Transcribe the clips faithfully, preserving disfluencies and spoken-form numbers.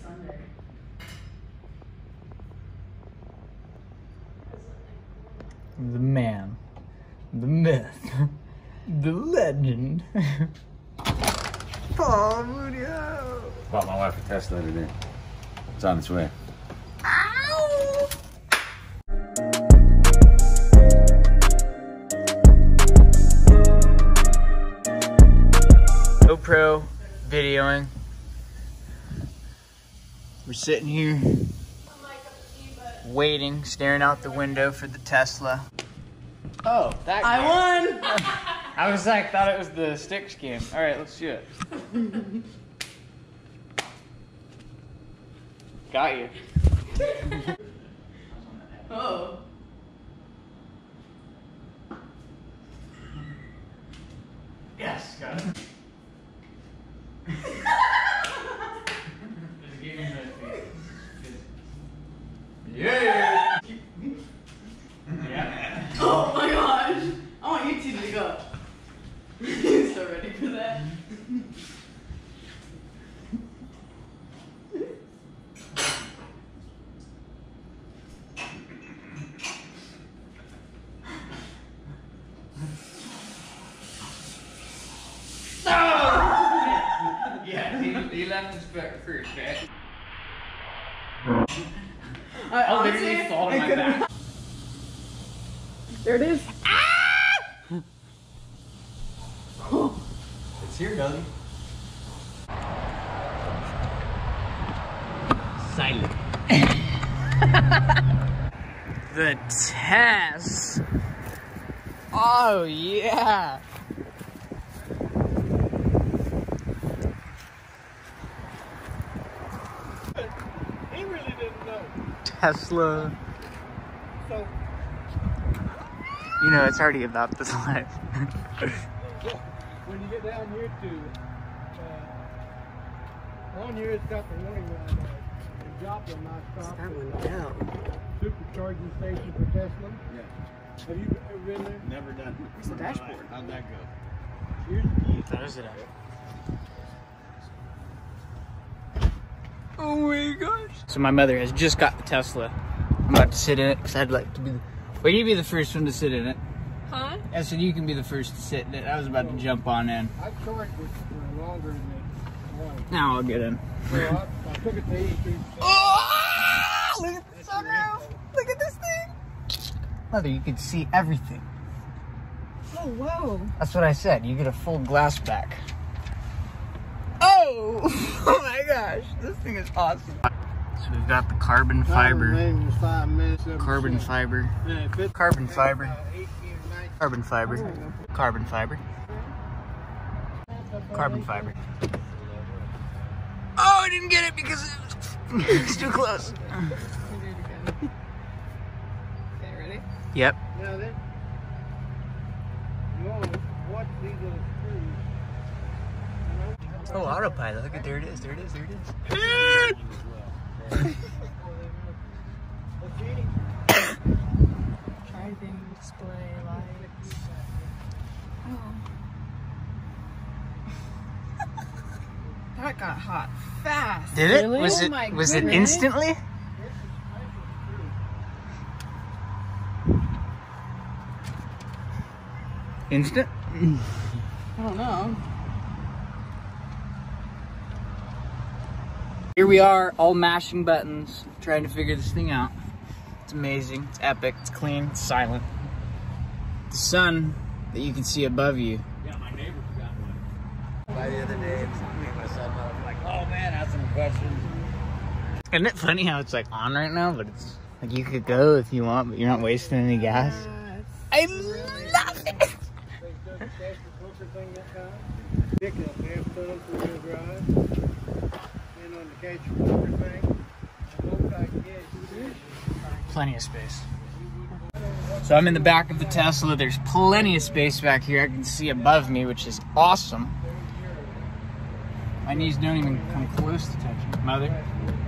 Sunday. The man, the myth, the legend. Paul Mudio. Bought my wife a Tesla today. It's on its way. Ow! GoPro videoing. We're sitting here waiting, staring out the window for the Tesla. Oh, that guy. I won! I was like, thought it was the stick skin. All right, let's do it. Got you. Oh. Yes, got it. Yeah. Yeah. Oh my gosh! I want you two to go. You so ready for that? Yeah, he, he left his foot first, right? I, I'll literally fall on my back. There it is. It's here, Doug. Silent. The Tess. Oh yeah. He really didn't know. Tesla. So, You know, it's already about this life. when you get down here to, uh, on here it's got the warning light on it. And Joplin, I stopped That at one the down. supercharging station for Tesla. Yeah. Have you ever been there? Never done. Where's the dashboard? How'd that go? Here's the key. There's it. Oh my gosh. So my mother has just got the Tesla. I'm about to sit in it because I'd like to be the... Well, you be the first one to sit in it. Huh? I said you can be the first to sit in it. I was about to jump on in. I charged it for longer than it was. Now I'll get in. So I, I took it to E P. Oh! Look at the sunroof! Look at this thing! Mother, you can see everything. Oh, whoa. That's what I said. You get a full glass back. Oh! Oh my gosh, this thing is awesome. So we've got the carbon fiber. Five minutes, Carbon fiber. Yeah, it fits Carbon fiber. about eighteen, nineteen. Carbon fiber. Carbon fiber. Carbon fiber. Oh, I didn't get it because it was, it was too close. Okay, ready? Yep. Now then, you want to watch these little screws. Oh, autopilot. Look at, there it is. There it is. There it is. Driving display lights. Oh. That got hot fast. Did it? Really? Was Oh it? my Was it goodness. instantly? Instant? I don't know. Here we are, all mashing buttons, trying to figure this thing out. It's amazing, it's epic, it's clean, it's silent. The sun that you can see above you. Yeah, my neighbor's got one. By the other day, me and my son were like, oh man, I have some questions. Isn't it funny how it's like on right now, but it's like you could go if you want, but you're not wasting any gas. I love it! Pick up half ton for wheel drive. And on the catch walker thing, I hope I can get it. Plenty of space. So I'm in the back of the Tesla. There's plenty of space back here. I can see above me, which is awesome. My knees don't even come close to touching. Mother?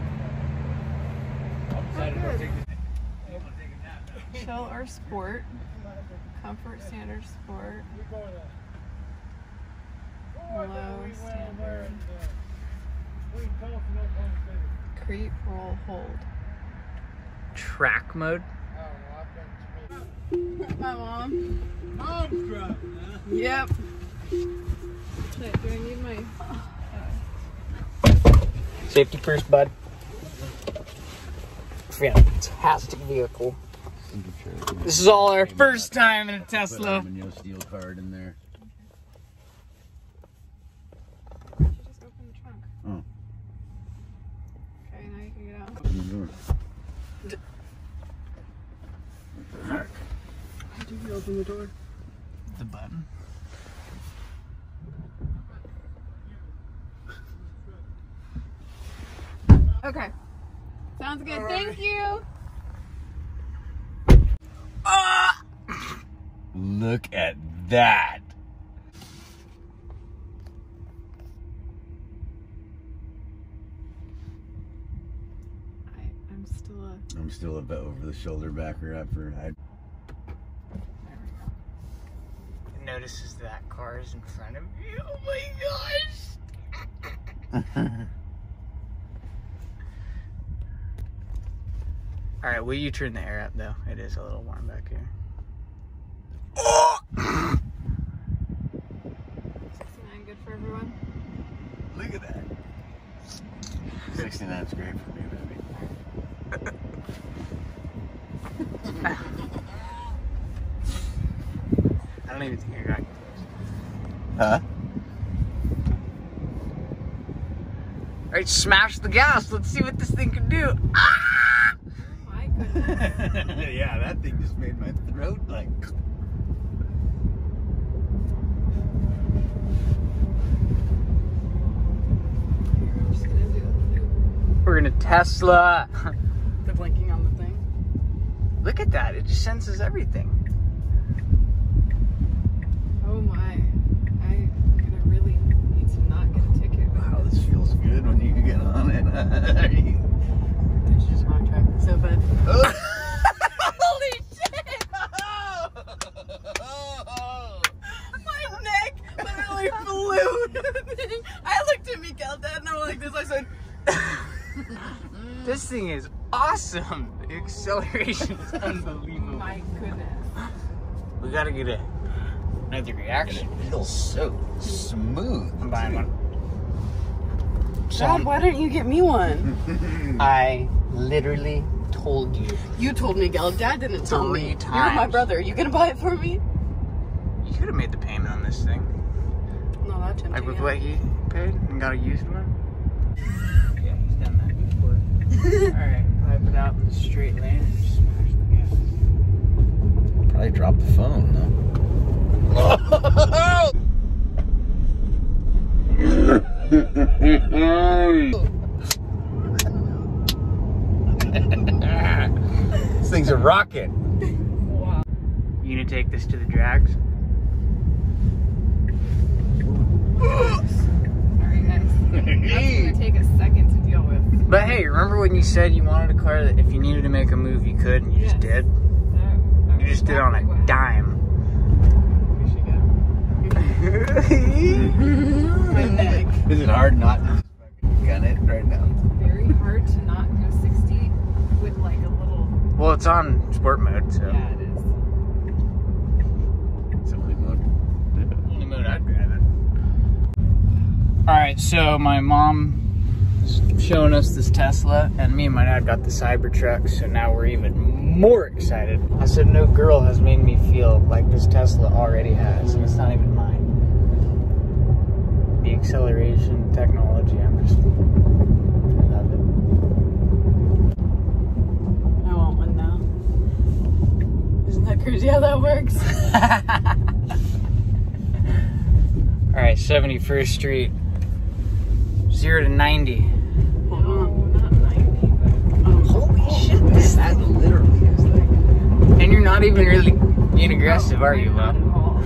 Chill or sport. Comfort standard sport. Low standard. creep, roll, hold. Track mode. My mom. Mom's driving, huh? Yep. Wait, do I need my... Safety first, bud. Fantastic vehicle. This is all our first time in a Tesla. Put a steel card in there. You just open the trunk. Oh. Okay, now you can get out. How do you open the door? The button. Okay. Sounds good. Thank you. Look at that. I, I'm still a... I'm still a bit over the shoulder backer after I. It notices that car is in front of you. Oh my gosh. All right, will you turn the air up though? It is a little warm back here. sixty-nine good for everyone? Look at that. sixty-nine's great for me, baby. I don't even think I got. Huh? All right, smash the gas. Let's see what this thing can do. Ah! My goodness. Yeah, that thing just made my throat like. I'm just gonna do it. We're gonna Tesla. The blinking on the thing. Look at that. It just senses everything. Oh my. I'm gonna really need to not get a ticket. Wow, this feels good when you get on it. It's just wrong track. So bad. Holy shit! My neck literally flew to the thing. I looked at Miguel Dad and I'm like this. I said, This thing is awesome. The acceleration is unbelievable. My goodness. We gotta get a, another reaction. It feels so smooth. I'm buying one. Dad, why didn't you get me one? I literally told you. You told Miguel. Dad didn't tell Three me. You're my times. brother. You gonna buy it for me? You could have made the payment on this thing. No, that's tempting. Like with yeah. what he paid and got a used one. Yeah, he's done that before. Alright, pipe it out in the straight lane and just smash the gas. Probably dropped the phone, These things are rocking. Wow. You gonna take this to the drags? Sorry guys. That's gonna take a second to deal with. But hey, remember when you said you wanted a car that if you needed to make a move you could and you just Yes. did? That, that You just did it on a dime. We should go. My neck. Is it hard not to just fucking gun it right now? Very hard to not go sixty with like a little. Well, it's on sport mode, so. Yeah, it is. It's only mode. Only mode I'd drive it. Alright, so my mom is showing us this Tesla, and me and my dad got the Cybertruck, so now we're even more excited. I said no girl has made me feel like this Tesla already has, and it's not even mine. The acceleration, technology, I'm just, I love it. I want one now. Isn't that crazy how that works? Alright, seventy-first Street. Zero to ninety. Hold No, on. not ninety, but. Oh, holy shit. This That literally is like. And you're not even really being aggressive, are you, Not at Bob? all.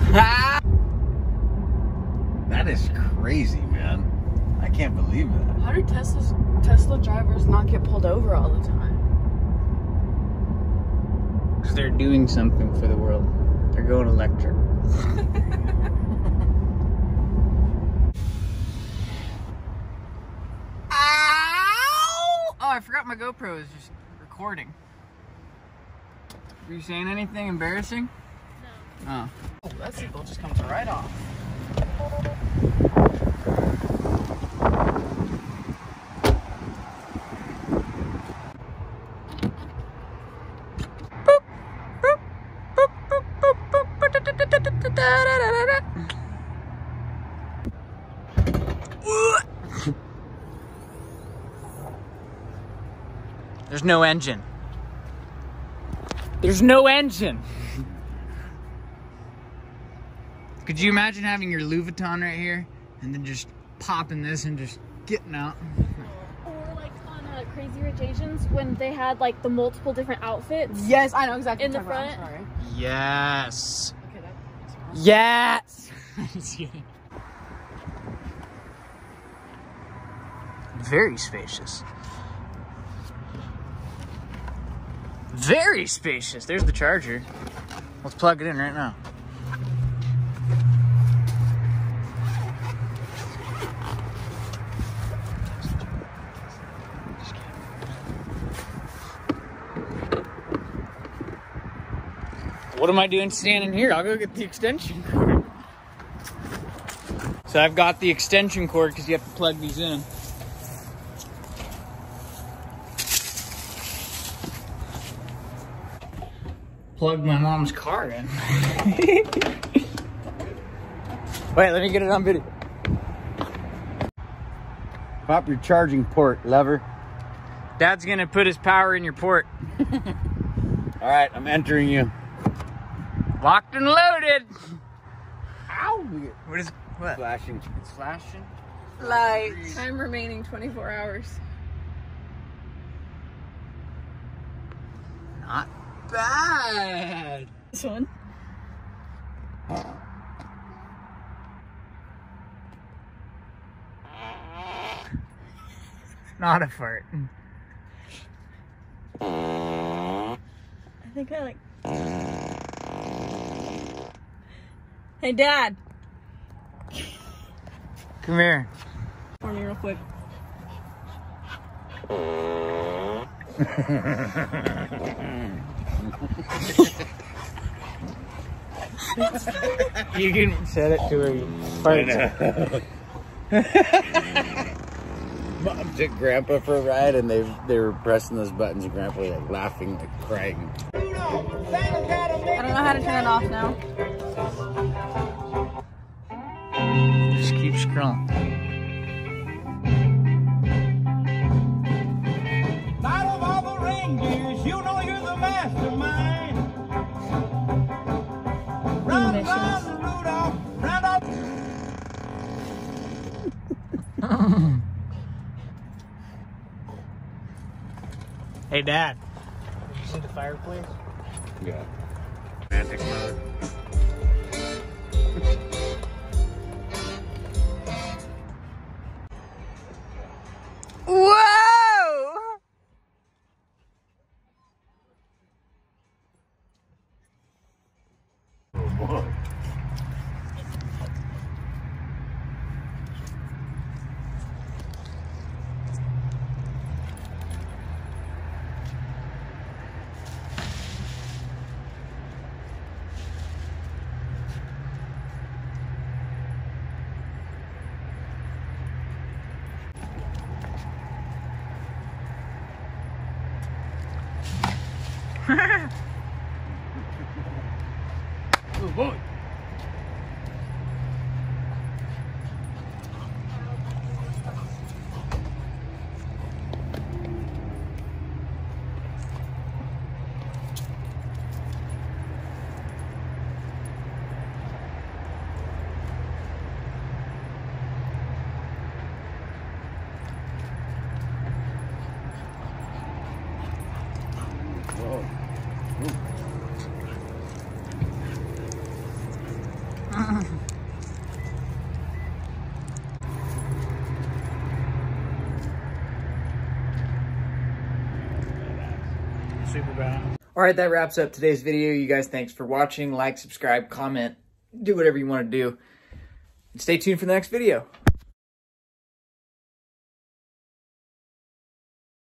That is crazy, man. I can't believe that. How do Tesla's, Tesla drivers not get pulled over all the time? Because they're doing something for the world. They're going electric. Ow! I forgot my GoPro is just recording. Were you saying anything embarrassing? No. Oh, that seatbelt just comes right off. There's no engine. There's no engine. Could you imagine having your Louis Vuitton right here and then just popping this and just getting out? Or like on uh, Crazy Rich Asians when they had like the multiple different outfits. Yes, I know exactly. In the what you're talking front. about. I'm sorry. Yes. Okay, that's Yes. Just kidding. Very spacious. Very spacious. There's the charger. Let's plug it in right now. What am I doing standing here? I'll go get the extension cord. So I've got the extension cord because you have to plug these in. Plug my mom's car in. Wait, let me get it on video. Pop your charging port lever. Dad's gonna put his power in your port. All right, I'm entering you. Locked and loaded. Ow! What is what? Flashing. It's flashing. Lights. Time remaining twenty-four hours. Not bad. This one. Not a fart. I think I like. Hey, Dad. Come here. For me real quick. You can set it to where you fart. Mom took Grandpa for a ride, and they they were pressing those buttons, and Grandpa was like laughing, like crying. I don't know how to turn it off now. Just keep scrolling. Out of all the reindeers, you know you're the mastermind. Round, round, Rudolph, round up. Hey, Dad. Did you see the fireplace? Yeah. Romantic mode. Whoa! Whoa. Oh boy. Whoa. Super bad. All right, that wraps up today's video. You guys, thanks for watching. Like, subscribe, comment, do whatever you want to do. And stay tuned for the next video.